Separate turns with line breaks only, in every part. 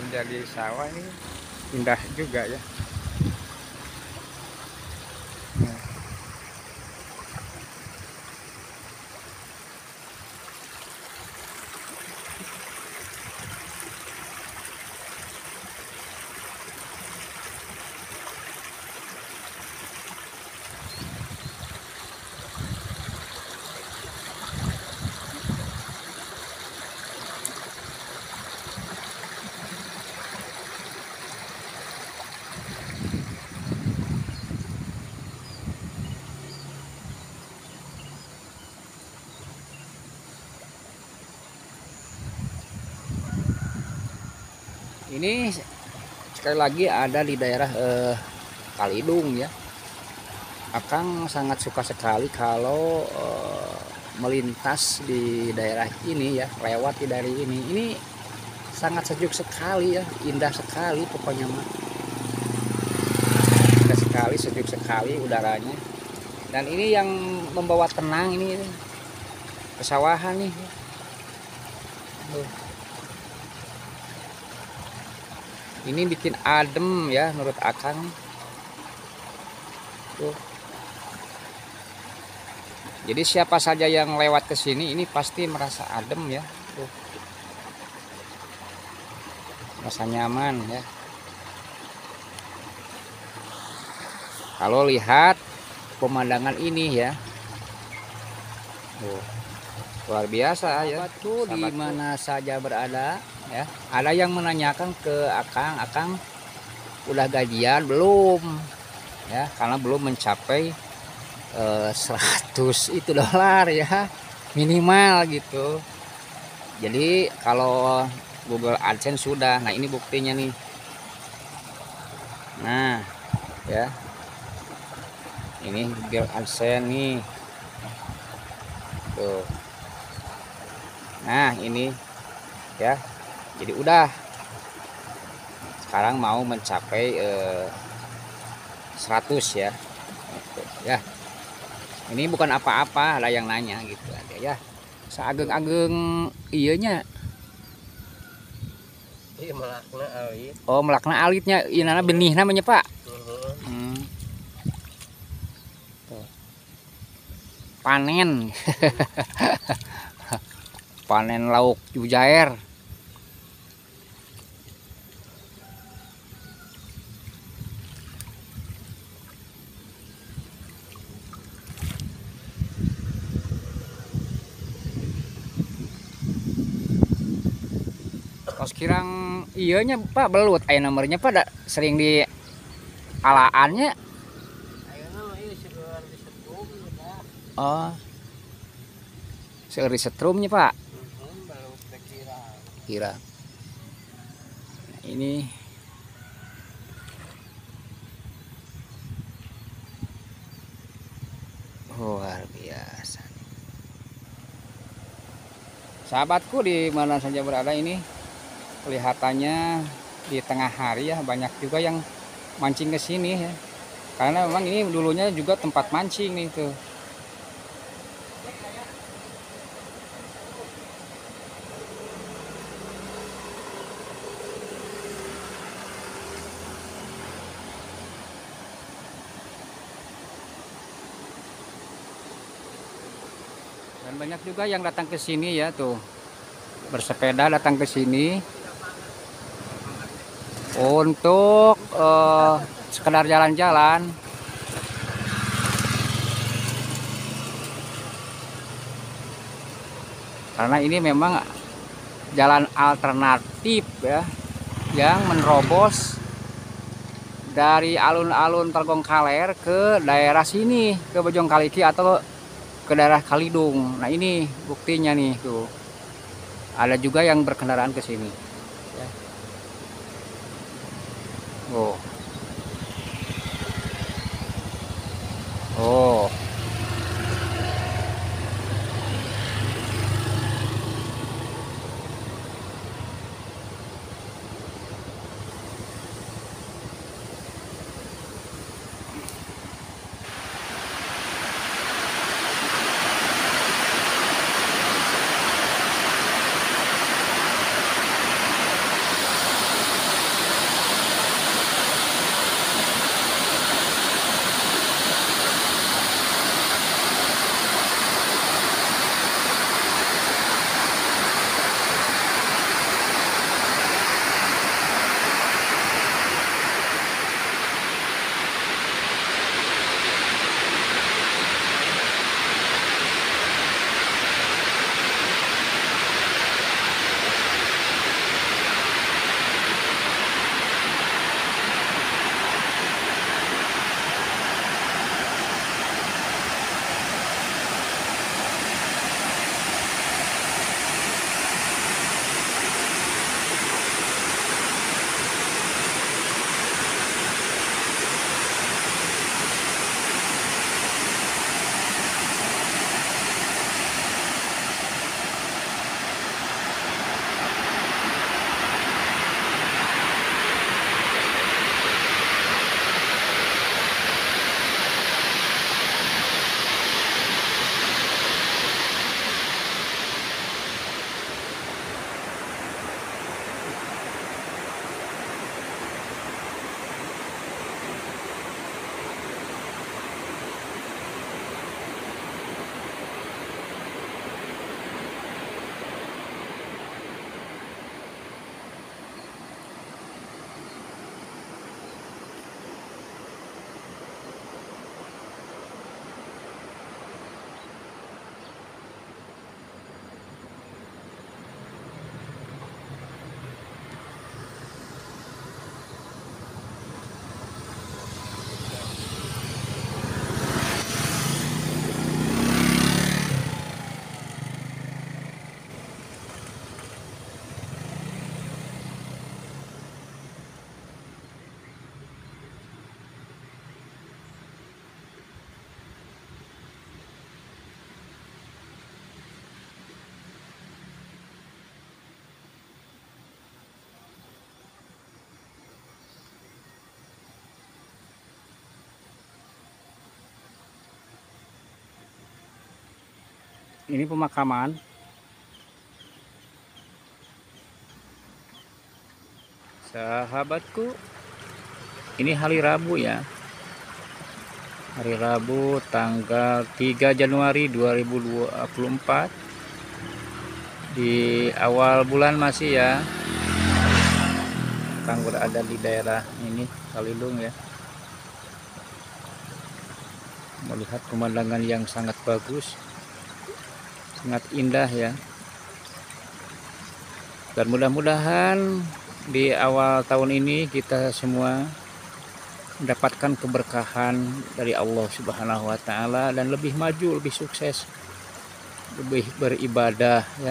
menjadi sawah ini indah juga ya. Ini sekali lagi ada di daerah Kalidung ya. Akang sangat suka sekali kalau melintas di daerah ini ya, lewat di daerah ini. Ini sangat sejuk sekali ya, indah sekali pokoknya mah. Indah sekali, sejuk sekali udaranya. Dan ini yang membawa tenang ini pesawahan nih. Ini bikin adem ya menurut Akang. Tuh. Jadi siapa saja yang lewat ke sini ini pasti merasa adem ya. Tuh. Merasa nyaman ya. Kalau lihat pemandangan ini ya. Tuh. Luar biasa ya. Tuh di mana saja berada ya. Ada yang menanyakan ke Akang udah gajian belum? Ya, karena belum mencapai 100 itu dolar ya minimal gitu. Jadi kalau Google AdSense sudah. Nah, ini buktinya nih. Nah, ya. Ini Google AdSense nih. Tuh. Nah, ini ya. Jadi udah sekarang mau mencapai 100 ya. Gitu, ya. Ini bukan apa-apa, ada yang nanya gitu ada ya. Seageng-ageng iyanya.
Iya, melakna alit.
Oh, melakna alitnya inana benih namanya, Pak. Panen. Panen lauk mujair. Kos kirang iyanya Pak belut aya nomornya Pak sering di alaannya. Oh. Seueur setrumnya Pak. Kira. Nah, ini luar biasa. Sahabatku di mana saja berada ini kelihatannya di tengah hari ya banyak juga yang mancing ke sini ya. Karena memang ini dulunya juga tempat mancing nih tuh. Dan banyak juga yang datang ke sini ya tuh. Bersepeda datang ke sini untuk sekedar jalan-jalan. Karena ini memang jalan alternatif ya yang menerobos dari alun-alun Targongkaler ke daerah sini, ke Bojongkaliki atau ke daerah Kalidung. Nah, ini buktinya nih tuh. Ada juga yang berkendaraan ke sini. Ya. Oh. Oh. Ini pemakaman. Sahabatku, ini hari Rabu ya. Hari Rabu tanggal 3 Januari 2024. Di awal bulan masih ya. Kang berada di daerah ini Kalilung ya. Melihat pemandangan yang sangat bagus, sangat indah ya. Dan mudah-mudahan di awal tahun ini kita semua mendapatkan keberkahan dari Allah Subhanahu wa taala dan lebih maju, lebih sukses, lebih beribadah ya.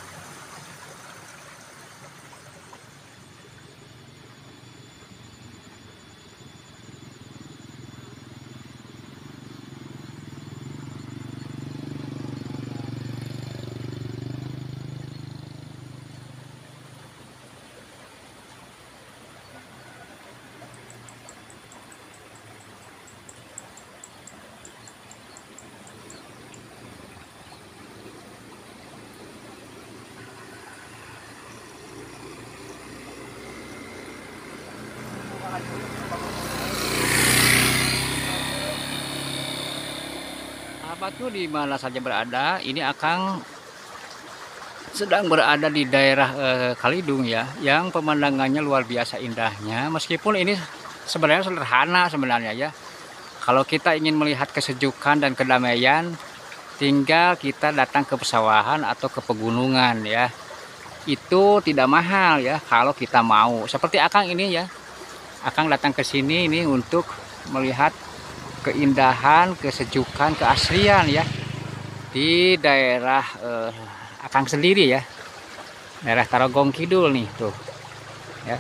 Sahabatku di mana saja berada, ini Akang sedang berada di daerah Kalidung ya, yang pemandangannya luar biasa indahnya. Meskipun ini sebenarnya sederhana sebenarnya ya. Kalau kita ingin melihat kesejukan dan kedamaian, tinggal kita datang ke pesawahan atau ke pegunungan ya. Itu tidak mahal ya kalau kita mau. Seperti Akang ini ya. Akang datang ke sini ini untuk melihat keindahan, kesejukan, keaslian ya di daerah Akang sendiri ya, daerah Tarogong Kidul nih tuh ya.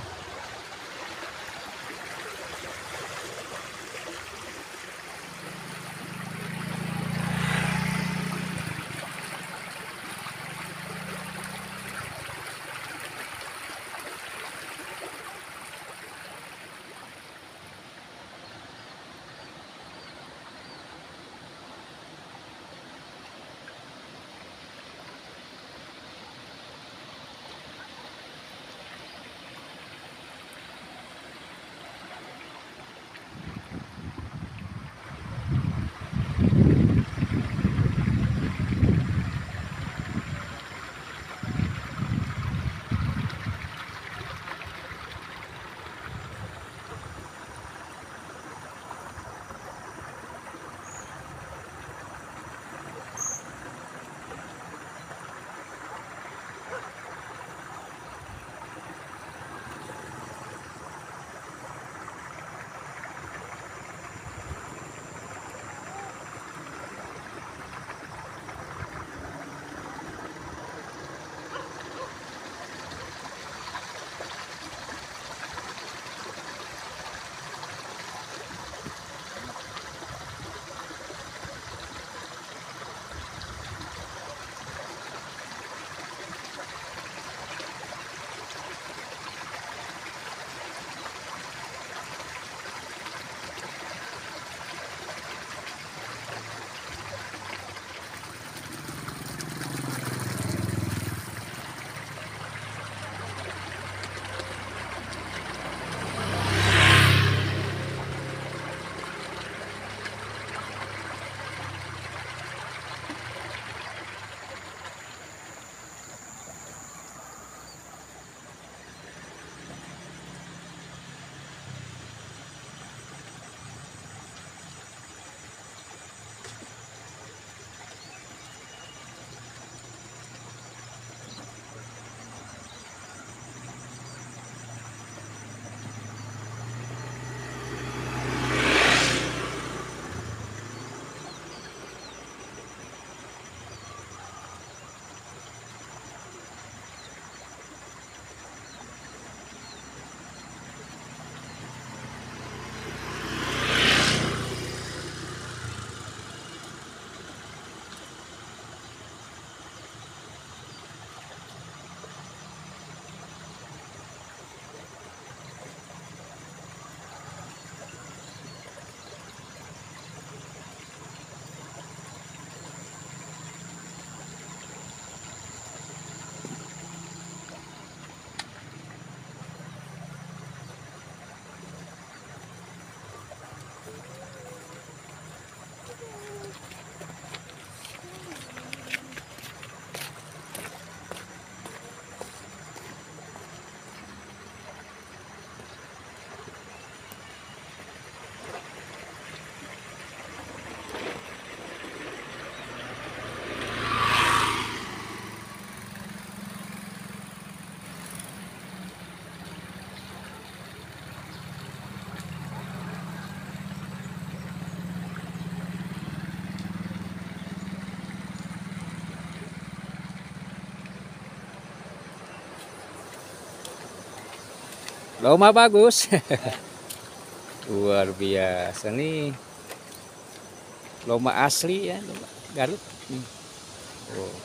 Loma bagus. Luar biasa nih. Loma asli ya, loma Garut. Oh,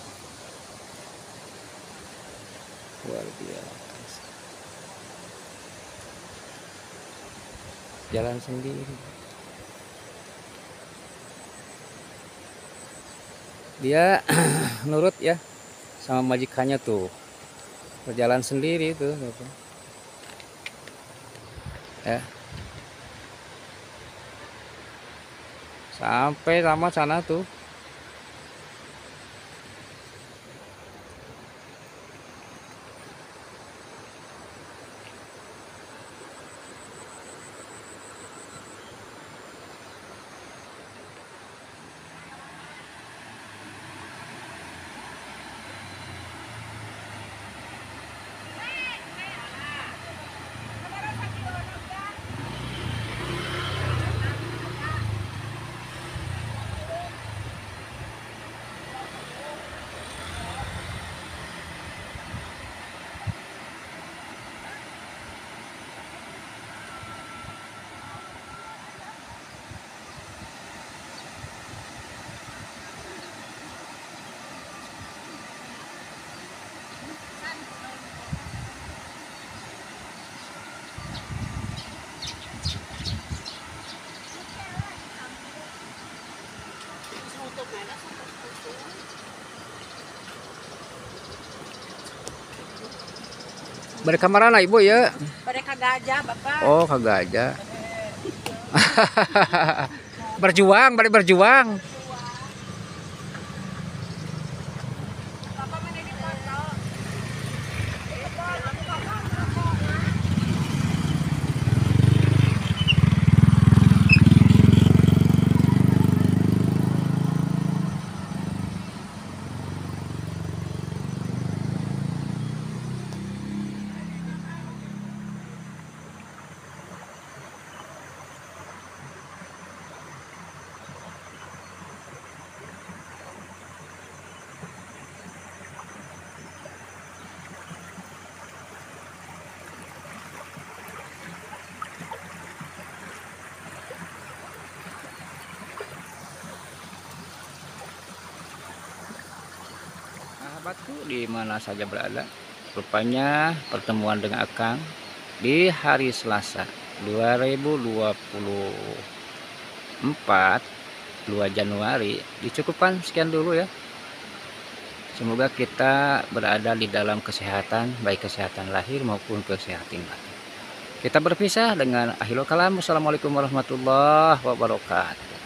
luar biasa. Jalan sendiri. Dia nurut ya sama majikannya tuh. Berjalan sendiri tuh. Ya. Sampai sama sana tuh. Mereka mana ibu ya?
Mereka gajah, Bapak.
Oh, kagak aja. Berjuang, balik berjuang.
Bapak mana di foto?
Sahabatku di mana saja berada, rupanya pertemuan dengan Akang di hari Selasa 2024 2 Januari dicukupkan sekian dulu ya. Semoga kita berada di dalam kesehatan, baik kesehatan lahir maupun kesehatan batin. Kita berpisah dengan akhirul kalam. Wassalamualaikum warahmatullahi wabarakatuh.